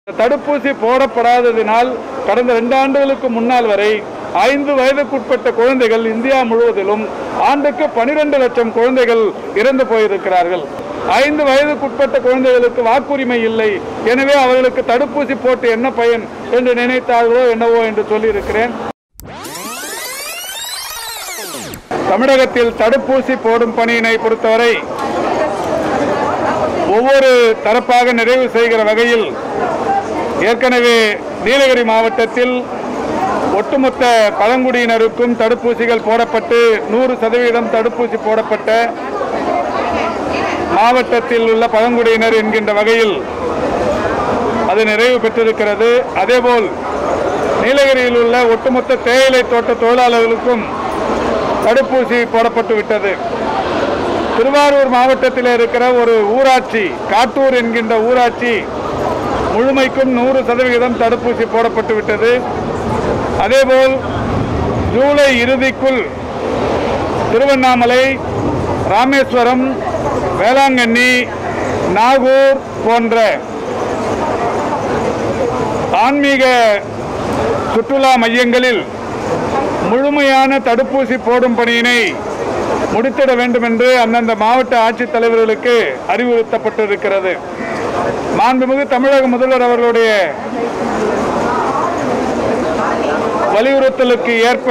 தடுப்பூசி போடப்படாததினால் கடந்த 2 ஆண்டுகளுக்கு முன்னால் வரை 5 வயதுக்குட்பட்ட குழந்தைகள் இந்தியா முழுவதிலும் ஆண்டுக்கு 12 லட்சம் குழந்தைகள் இறந்து போயிருக்கிறார்கள். 5 வயதுக்குட்பட்ட குழந்தைகளுக்கு வாக்குரிமை இல்லை. எனவே அவர்களுக்கு தடுப்பூசி போட்டு என்ன பயன் என்று நினைத்தார்களோ என்னவோ என்று சொல்லியிருக்கிறேன். தமிழகத்தில் தடுப்பூசி போடும் பணியினை பொறுத்தவரை ஒவ்வொரு தரப்பாக நிறைவு செய்கிற வகையில் ஏற்கனவே நீலகிரி மாவட்டத்தில் ஒட்டுமொத்த பழங்குடியினருக்கும் தடுப்பூசிகள் போடப்பட்டு 100% தடுப்பூசி போடப்பட்ட மாவட்டத்தில் உள்ள பழங்குடியினர் என்கின்ற வகையில் அது நிறைவு பெற்றிருக்கிறது. அதேபோல் நீலகிரியில் உள்ள ஒட்டுமொத்த தேயிலை தோட்ட தொழிலாளர்களுக்கும் தடுப்பூசி போடப்பட்டு விட்டது. திருவாரூர் மாவட்டத்தில் இருக்கிற ஒரு ஊராட்சி, காட்டூர் என்கின்ற ஊராட்சி முழுமைக்கும் 100% தடுப்பூசி போடப்பட்டு விட்டது. அதேபோல் ஜூலை இறுதிக்குள் திருவண்ணாமலை, ராமேஸ்வரம், வேளாங்கண்ணி, நாகூர் போன்ற ஆன்மீக சுற்றுலா மையங்களில் முழுமையான தடுப்பூசி போடும் பணியினை முடித்திட வேண்டும் என்று அந்தந்த மாவட்ட ஆட்சித்தலைவர்களுக்கு அறிவுறுத்தப்பட்டிருக்கிறது. மாண்புமிகு தமிழக முதல்வர் அவர்களுடைய வலியுறுத்தலுக்கு ஏற்ப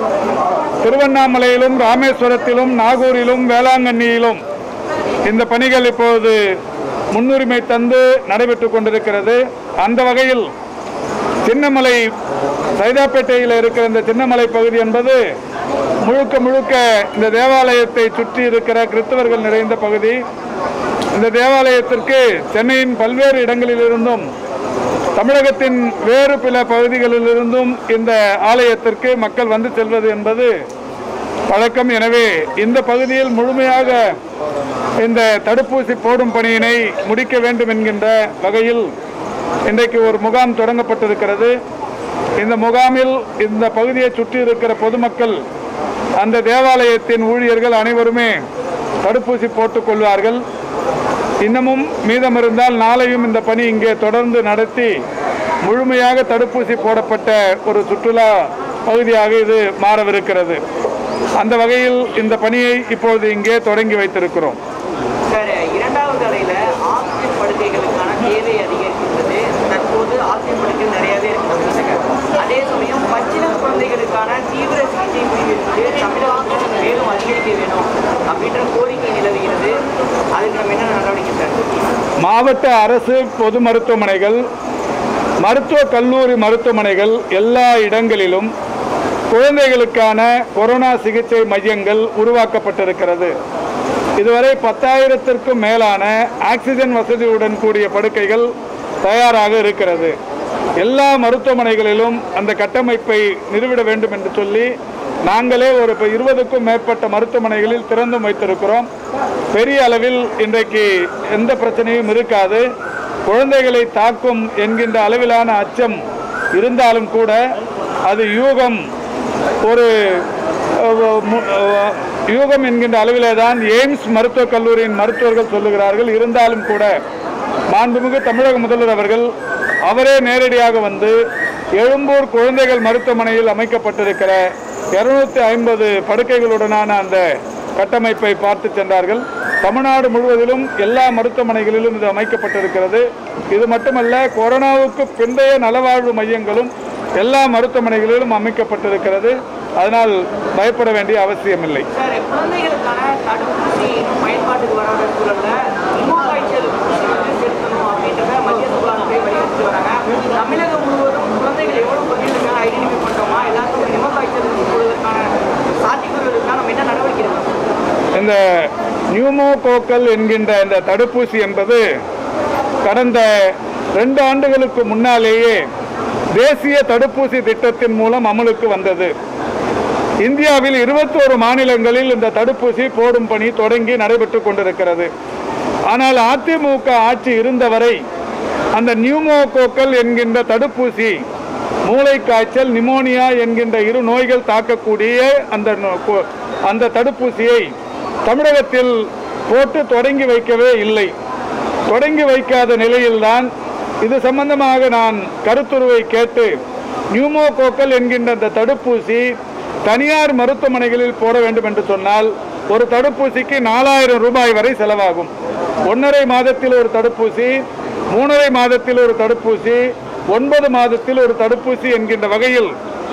திருவண்ணாமலையிலும், ராமேஸ்வரத்திலும், நாகூரிலும், வேளாங்கண்ணியிலும் இந்த பணிகள் இப்போது முன்னுரிமை தந்து நடைபெற்றுக் கொண்டிருக்கிறது. அந்த வகையில் சின்னமலை, சைதாப்பேட்டையில் இருக்கிற இந்த சின்னமலை பகுதி என்பது முழுக்க முழுக்க இந்த தேவாலயத்தை சுற்றி இருக்கிற கிறிஸ்தவர்கள் நிறைந்த பகுதி. இந்த தேவாலயத்திற்கு சென்னையின் பல்வேறு இடங்களிலிருந்தும் தமிழகத்தின் வேறு பல பகுதிகளிலிருந்தும் இந்த ஆலயத்திற்கு மக்கள் வந்து செல்வது என்பது வழக்கம். எனவே இந்த பகுதியில் முழுமையாக இந்த தடுப்பூசி போடும் பணியினை முடிக்க வேண்டும் என்கின்ற வகையில் இன்றைக்கு ஒரு முகாம் தொடங்கப்பட்டிருக்கிறது. இந்த முகாமில் இந்த பகுதியை சுற்றி இருக்கிற பொதுமக்கள், அந்த தேவாலயத்தின் ஊழியர்கள் அனைவருமே தடுப்பூசி போட்டுக் கொள்வார்கள். இன்னமும் மீதம் இருந்தால் நாளையும் இந்த பணி இங்கே தொடர்ந்து நடத்தி முழுமையாக தடுப்பூசி போடப்பட்ட ஒரு சுற்றுலா பகுதியாக இது மாறவிருக்கிறது. அந்த வகையில் இந்த பணியை இப்பொழுது இங்கே தொடங்கி வைத்திருக்கிறோம். இரண்டாவது அலையில ஆக்சிஜன் படுக்கைகளுக்கான தேவை அதிகரிக்கின்றது. தற்போது ஆக்சிஜன் படுக்கை நிறையவே இருக்கிறது. அதே சமயம் பச்சிளம் குழந்தைகளுக்கான தீவிர சிகிச்சை பிரிவிற்கு தமிழகத்தில் மேலும் அதிகரிக்க வேணும் அப்படின்ற கோரிக்கை நிலவுகிறது. அதுக்கு நம்ம என்ன நடவடிக்கை சார்? மாவட்ட அரசு பொது மருத்துவமனைகள், மருத்துவக் கல்லூரி மருத்துவமனைகள் எல்லா இடங்களிலும் குழந்தைகளுக்கான கொரோனா சிகிச்சை மையங்கள் உருவாக்கப்பட்டிருக்கிறது. இதுவரை 10,000த்திற்கும் மேலான ஆக்சிஜன் வசதியுடன் கூடிய படுக்கைகள் தயாராக இருக்கிறது. எல்லா மருத்துவமனைகளிலும் அந்த கட்டமைப்பை நிறுவிட வேண்டும் என்று சொல்லி நாங்களே ஒரு 20க்கும் மேற்பட்ட மருத்துவமனைகளில் திறந்தும் வைத்திருக்கிறோம். பெரிய அளவில் இன்றைக்கு எந்த பிரச்சனையும் இருக்காது. குழந்தைகளை தாக்கும் என்கின்ற அளவிலான அச்சம் இருந்தாலும் கூட அது யூகம் என்கின்ற அளவிலே தான் எய்ம்ஸ் மருத்துவக் கல்லூரியின் மருத்துவர்கள் சொல்லுகிறார்கள். இருந்தாலும் கூட மாண்புமிகு தமிழக முதல்வர் அவர்கள் அவரே நேரடியாக வந்து எழும்பூர் குழந்தைகள் மருத்துவமனையில் அமைக்கப்பட்டிருக்கிற 250 படுக்கைகளுடனான அந்த கட்டமைப்பை பார்த்து சென்றார்கள். தமிழ்நாடு முழுவதிலும் எல்லா மருத்துவமனைகளிலும் இது அமைக்கப்பட்டிருக்கிறது. இது மட்டுமல்ல, கொரோனாவுக்கு பிந்தைய நலவாழ்வு மையங்களும் எல்லா மருத்துவமனைகளிலும் அமைக்கப்பட்டிருக்கிறது. அதனால் பயப்பட வேண்டிய அவசியமில்லை. குழந்தைகளுக்கான தடுப்பூசி பயன்பாட்டுக்கு வராத சூழல்ல காய்ச்சல் செலுத்தணும் அப்படின்றத மத்திய சுகாதாரத்தை வலியுறுத்தி வராங்க. தமிழகம் முழுவதும் குழந்தைகள் எவ்வளவு குழந்தைகளுக்கான ஐடென்டிஃபை பண்ணுறோமா, எல்லாத்துக்கும் காய்ச்சல் போடுவதற்கான சாத்தியக்கூறுகளுக்கான நம்ம என்ன நடவடிக்கை எடுக்கணும்? இந்த நியூமோகோக்கல் என்கின்ற இந்த தடுப்பூசி என்பது கடந்த 2 ஆண்டுகளுக்கு முன்னாலேயே தேசிய தடுப்பூசி திட்டத்தின் மூலம் அமலுக்கு வந்தது. இந்தியாவில் 21 மாநிலங்களில் இந்த தடுப்பூசி போடும் பணி தொடங்கி நடைபெற்று கொண்டிருக்கிறது. ஆனால் அதிமுக ஆட்சி இருந்தவரை அந்த நியூமோகோக்கல் என்கின்ற தடுப்பூசி மூளைக்காய்ச்சல், நிமோனியா என்கின்ற 2 நோய்கள் தாக்கக்கூடிய அந்த தடுப்பூசியை தமிழகத்தில் போட்டு தொடங்கி வைக்கவே இல்லை. தொடங்கி வைக்காத நிலையில்தான் இது சம்பந்தமாக நான் கருத்துருவை கேட்டு நியூமோகோக்கல் என்கின்ற அந்த தடுப்பூசி தனியார் மருத்துவமனைகளில் போட வேண்டும் என்று சொன்னால் ஒரு தடுப்பூசிக்கு 4000 ரூபாய் வரை செலவாகும். 1.5 மாதத்தில் ஒரு தடுப்பூசி, 3.5 மாதத்தில் ஒரு தடுப்பூசி, 9 மாதத்தில் ஒரு தடுப்பூசி என்கின்ற வகையில்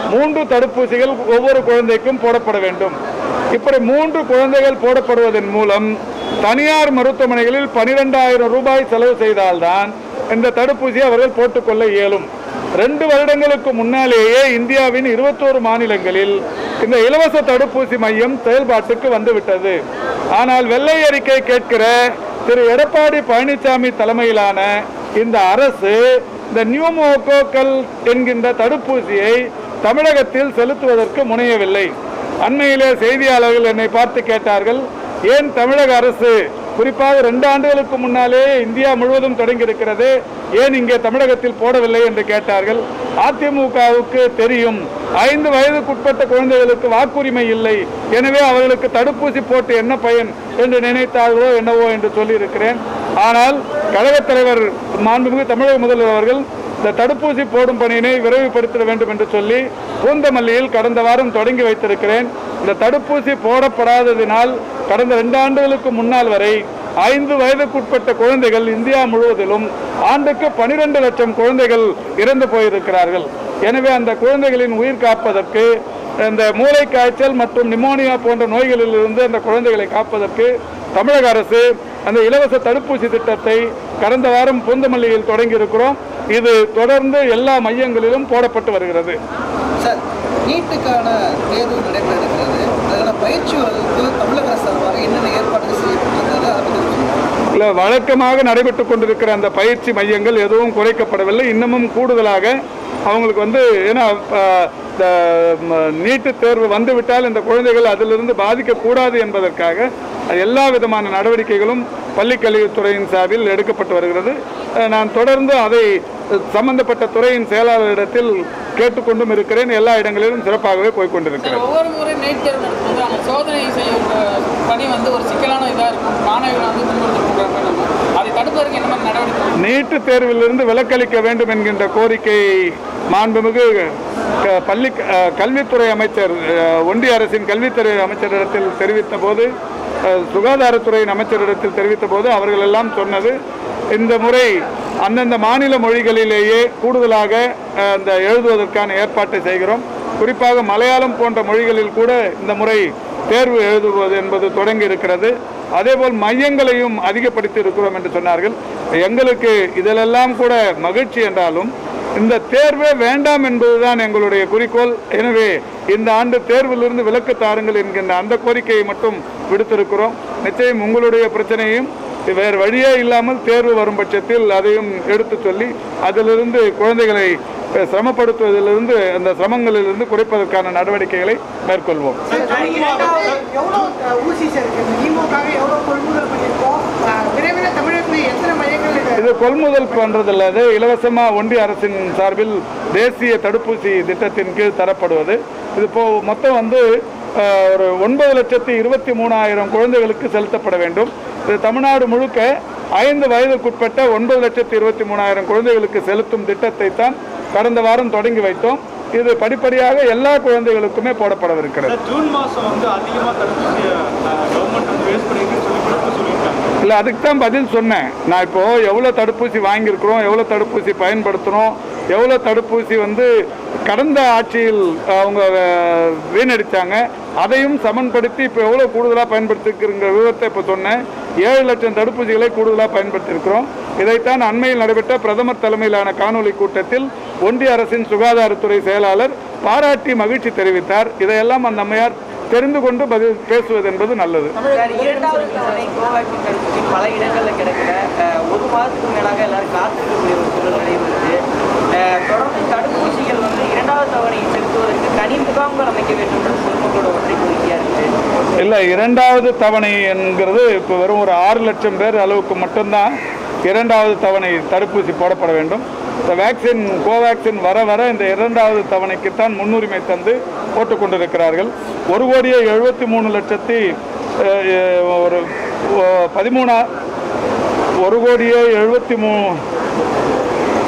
3 தடுப்பூசிகள் ஒவ்வொரு குழந்தைக்கும் போடப்பட வேண்டும். இப்படி 3 குழந்தைகள் போடப்படுவதன் மூலம் தனியார் மருத்துவமனைகளில் 12,000 ரூபாய் செலவு செய்தால்தான் இந்த தடுப்பூசியை அவர்கள் போட்டுக்கொள்ள இயலும். 2 வருடங்களுக்கு முன்னாலேயே இந்தியாவின் 21 மாநிலங்களில் இந்த இலவச தடுப்பூசி மையம் செயல்பாட்டுக்கு வந்துவிட்டது. ஆனால் வெள்ளை அறிக்கை கேட்கிற திரு எடப்பாடி பழனிசாமி தலைமையிலான இந்த அரசு இந்த நியூமோகோக்கல் என்கின்ற தடுப்பூசியை தமிழகத்தில் செலுத்துவதற்கு முனையவில்லை. அண்மையிலே செய்தியாளர்கள் என்னை பார்த்து கேட்டார்கள், ஏன் தமிழக அரசு குறிப்பாக 2 ஆண்டுகளுக்கு முன்னாலே இந்தியா முழுவதும் தொடங்கி இருக்கிறது, ஏன் இங்கே தமிழகத்தில் போடவில்லை என்று கேட்டார்கள். அதிமுகவுக்கு தெரியும் 5 வயதுக்குட்பட்ட குழந்தைகளுக்கு வாக்குரிமை இல்லை, எனவே அவர்களுக்கு தடுப்பூசி போட்டு என்ன பயன் என்று நினைத்தார்களோ என்னவோ என்று சொல்லியிருக்கிறேன். ஆனால் கழகத் தலைவர் மாண்புமிகு தமிழக முதல்வர் அவர்கள் இந்த தடுப்பூசி போடும் பணியினை விரைவுபடுத்த வேண்டும் என்று சொல்லி பூந்தமல்லியில் கடந்த வாரம் தொடங்கி வைத்திருக்கிறேன். இந்த தடுப்பூசி போடப்படாததினால் கடந்த 2 ஆண்டுகளுக்கு முன்னால் வரை 5 வயதுக்குட்பட்ட குழந்தைகள் இந்தியா முழுவதிலும் ஆண்டுக்கு 12 லட்சம் குழந்தைகள் இறந்து போயிருக்கிறார்கள். எனவே அந்த குழந்தைகளின் உயிர் காப்பதற்கு, இந்த மூளை காய்ச்சல் மற்றும் நிமோனியா போன்ற நோய்களிலிருந்து அந்த குழந்தைகளை காப்பதற்கு தமிழக அரசு அந்த இலவச தடுப்பூசி திட்டத்தை கடந்த வாரம் பூந்தமல்லியில் தொடங்கி இருக்கிறோம். இது தொடர்ந்து எல்லா மையங்களிலும் போடப்பட்டு வருகிறது. சார், நீட்டுக்கான தேர்வு நடைபெற இருக்கிறது. அதற்கான பயிற்சி வகுப்பு தமிழக அரசு சார்பாக என்னென்ன ஏற்பாடுகள் செய்யப்பட்டிருக்கிறது அதை பற்றி இல்லை, வழக்கமாக நடைபெற்று கொண்டிருக்கிற அந்த பயிற்சி மையங்கள் எதுவும் குறைக்கப்படவில்லை. இன்னமும் கூடுதலாக அவங்களுக்கு ஏன்னா நீட்டு தேர்வு வந்துவிட்டால் இந்த குழந்தைகள் அதிலிருந்து பாதிக்கக்கூடாது என்பதற்காக எல்லா விதமான நடவடிக்கைகளும் பள்ளிக்கல்வித்துறையின் சார்பில் எடுக்கப்பட்டு வருகிறது. நான் தொடர்ந்து அதை சம்பந்தப்பட்ட துறையின் செயலாளரிடத்தில் கேட்டுக்கொண்டும் இருக்கிறேன். எல்லா இடங்களிலும் சிறப்பாகவே போய்கொண்டிருக்கிறேன். ஒவ்வொரு முறை நீட் தேர்வு நடத்தும்போது அவங்க சோதனை செய்யும் பணி ஒரு சிக்கலான இதாக இருக்கும். மாணவர்கள் அதை தடுப்பதற்கு என்ன மாதிரி நடவடிக்கை? நீட்டு தேர்விலிருந்து விலக்களிக்க வேண்டும் என்கின்ற கோரிக்கை மாண்புமிகு கல்வித்துறை அமைச்சர், ஒன்றிய அரசின் கல்வித்துறை அமைச்சரிடத்தில் தெரிவித்த போது, சுகாதாரத்துறையின் அமைச்சரிடத்தில் தெரிவித்த போது அவர்கள் எல்லாம் சொன்னது, இந்த முறை அந்தந்த மாநில மொழிகளிலேயே கூடுதலாக அந்த எழுதுவதற்கான ஏற்பாட்டை செய்கிறோம். குறிப்பாக மலையாளம் போன்ற மொழிகளில் கூட இந்த முறை தேர்வு எழுதுவது என்பது தொடங்கி இருக்கிறது. அதேபோல் மையங்களையும் அதிகப்படுத்தி இருக்கிறோம் என்று சொன்னார்கள். எங்களுக்கு இதிலெல்லாம் கூட மகிழ்ச்சி என்றாலும் இந்த தேர்வே வேண்டாம் என்பதுதான் எங்களுடைய குறிக்கோள். எனவே இந்த ஆண்டு தேர்விலிருந்து விலக்கு தாருங்கள் என்கின்ற அந்த கோரிக்கையை மட்டும் விடுத்திருக்கிறோம். நிச்சயம் உங்களுடைய பிரச்சனையும் வேறு வழியே இல்லாமல் தேர்வு வரும் பட்சத்தில் அதையும் எடுத்து சொல்லி அதிலிருந்து குழந்தைகளை சிரமப்படுத்துவதிலிருந்து, அந்த சிரமங்களிலிருந்து குறைப்பதற்கான நடவடிக்கைகளை மேற்கொள்வோம். இது கொள்முதல் பண்றதில்ல, அது இலவசமாக ஒன்றிய அரசின் சார்பில் தேசிய தடுப்பூசி திட்டத்தின் கீழ் தரப்படுவது. இது இப்போ மொத்தம் ஒரு 9,23,000 குழந்தைகளுக்கு செலுத்தப்பட வேண்டும். இது தமிழ்நாடு முழுக்க 5 வயதுக்குட்பட்ட 9,23,000 குழந்தைகளுக்கு செலுத்தும் திட்டத்தை தான் கடந்த வாரம் தொடங்கி வைத்தோம். இது படிப்படியாக எல்லா குழந்தைகளுக்குமே போடப்படவிருக்கிறது. ஜூன் மாதம் அதிகமாக தடுப்பூசி கவர்மெண்ட் வேஸ்ட் பண்ணிருக்குன்னு சொல்லியிருக்காங்க. இல்லை, அதுக்கு தான் பதில் சொன்னேன். நான் இப்போது எவ்வளோ தடுப்பூசி வாங்கியிருக்கிறோம், எவ்வளோ தடுப்பூசி பயன்படுத்துகிறோம், எவ்வளோ தடுப்பூசி கடந்த ஆட்சியில் அவங்க வீணடித்தாங்க, அதையும் சமன்படுத்தி இப்போ எவ்வளோ கூடுதலாக பயன்படுத்திருக்கிற விவரத்தை இப்போ சொன்னேன். 7 லட்சம் தடுப்பூசிகளை கூடுதலாக பயன்படுத்தியிருக்கிறோம். இதைத்தான் அண்மையில் நடைபெற்ற பிரதமர் தலைமையிலான காணொலி கூட்டத்தில் ஒன்றிய அரசின் சுகாதாரத்துறை செயலாளர் பாராட்டி மகிழ்ச்சி தெரிவித்தார். இதையெல்லாம் அந்த அம்மையார் தெரிந்து கொண்டு பதில் பேசுவது என்பது நல்லது. இரண்டாவது தவணை கோவேக்சின் தடுப்பூசி பல இடங்களில் கிடைக்கல. 1 மாதத்துக்கு மேலாக எல்லாரும் காத்திருக்கக்கூடிய ஒரு சூழல் நடைபெறுது. தொடர்ந்து தடுப்பூசிகள் இரண்டாவது தவணையை செலுத்துவதற்கு தனி முகாம்கள் அமைக்க வேண்டும் என்று பொதுமக்களோட ஒற்றை கோரிக்கையா இருக்கு. இல்லை, இரண்டாவது தவணை என்கிறது இப்போ வெறும் ஒரு 6 லட்சம் பேர் அளவுக்கு மட்டும்தான் இரண்டாவது தவணை தடுப்பூசி போடப்பட வேண்டும். இந்த வேக்சின் கோவேக்சின் வர வர இந்த இரண்டாவது தவணைக்குத்தான் முன்னுரிமை தந்து போட்டுக்கொண்டிருக்கிறார்கள். 1,73,13,000 1,73,000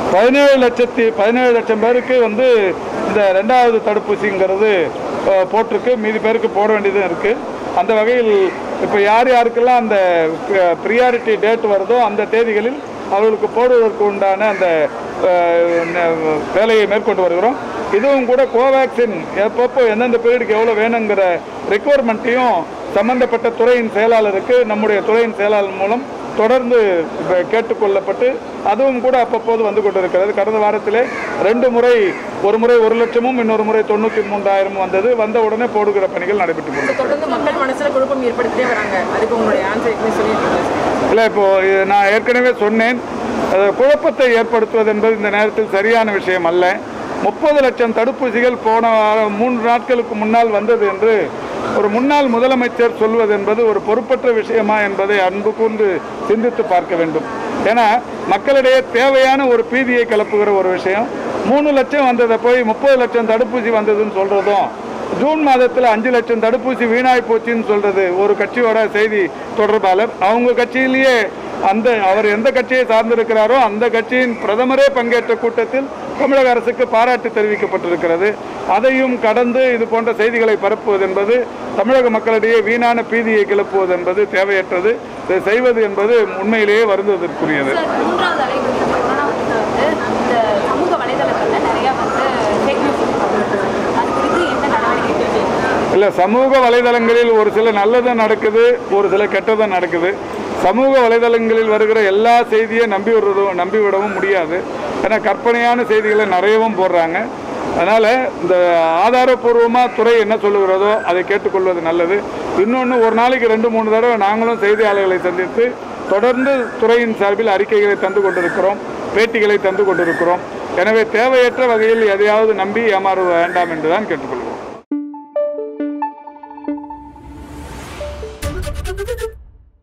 17 லட்சம் பேருக்கு வந்து இந்த 2வது தடுப்பூசிங்கிறது போட்டிருக்கு. மீதி பேருக்கு போட வேண்டியதும் இருக்குது. அந்த வகையில் இப்போ யாருக்கெல்லாம் அந்த ப்ரியாரிட்டி டேட் வருதோ அந்த தேதிகளில் அவர்களுக்கு போடுவதற்கு உண்டான அந்த வேலையை மேற்கொண்டு வருகிறோம். இதுவும் கூட கோவேக்சின் எப்பப்போ எந்தெந்த பீரியடுக்கு எவ்வளோ வேணுங்கிற ரெக்குவயர்மெண்ட்டையும் சம்பந்தப்பட்ட துறையின் செயலாளருக்கு நம்முடைய துறையின் செயலாளர் மூலம் தொடர்ந்து கேட்டுக்கொள்ளப்பட்டு அதுவும் கூட அப்பப்போது வந்து கொண்டிருக்கிறது. கடந்த வாரத்திலே 2 முறை, ஒரு முறை 1 லட்சமும் இன்னொரு முறை 93,000 வந்தது. வந்த உடனே போடுகிற பணிகள் நடைபெற்று கொண்டிருக்கிறது. தொடர்ந்து மக்கள் மனசில் குழப்பம் ஏற்படுத்திட்டே வராங்க. அதுக்கு உங்களுடைய ஆன்சர் சொல்லியிருக்கீங்க? இல்லை, இப்போது நான் ஏற்கனவே சொன்னேன், குழப்பத்தை ஏற்படுத்துவது என்பது இந்த நேரத்தில் சரியான விஷயம் அல்ல. 30 லட்சம் தடுப்பூசிகள் போன 3 நாட்களுக்கு முன்னால் வந்தது என்று ஒரு முன்னாள் முதலமைச்சர் சொல்வது என்பது ஒரு பொறுப்பற்ற விஷயமா என்பதை அன்பு கூர்ந்து சிந்தித்து பார்க்க வேண்டும். ஏன்னா மக்களிடையே தேவையான ஒரு பீதியை கிளப்புகிற ஒரு விஷயம். 3 லட்சம் வந்ததை போய் 30 லட்சம் தடுப்பூசி வந்ததுன்னு சொல்கிறதும், ஜூன் மாதத்தில் 5 லட்சம் தடுப்பூசி வீணாய் போச்சுன்னு சொல்கிறது ஒரு கட்சியோட செய்தி தொடர்பாளர். அவங்க கட்சியிலேயே அவர் எந்த கட்சியை சார்ந்திருக்கிறாரோ அந்த கட்சியின் பிரதமரே பங்கேற்ற கூட்டத்தில் தமிழக அரசுக்கு பாராட்டு தெரிவிக்கப்பட்டிருக்கிறது. அதையும் கடந்து இது போன்ற செய்திகளை பரப்புவது என்பது தமிழக மக்களிடையே வீணான பீதியை கிளப்புவது என்பது தேவையற்றது. இதை செய்வது என்பது உண்மையிலேயே வருந்துவதற்குரியது. இல்லை, சமூக வலைதளங்களில் ஒரு சில நல்லதும் நடக்குது, ஒரு சில கெட்டதும் நடக்குது. சமூக வலைதளங்களில் வருகிற எல்லா செய்தியும் நம்பிவிடவும் முடியாது. ஏன்னா கற்பனையான செய்திகளை நிறையவும் போடுறாங்க. அதனால் இந்த ஆதாரபூர்வமாக துறை என்ன சொல்லுகிறதோ அதை கேட்டுக்கொள்வது நல்லது. இன்னொன்று, ஒரு நாளைக்கு 2-3 தடவை நாங்களும் செய்தியாளர்களை சந்தித்து தொடர்ந்து துறையின் சார்பில் அறிக்கைகளை தந்து கொண்டிருக்கிறோம், பேட்டிகளை தந்து கொண்டிருக்கிறோம். எனவே தேவையற்ற வகையில் எதையாவது நம்பி ஏமாற வேண்டாம் என்றுதான் கேட்டுக்கொள்கிறோம்.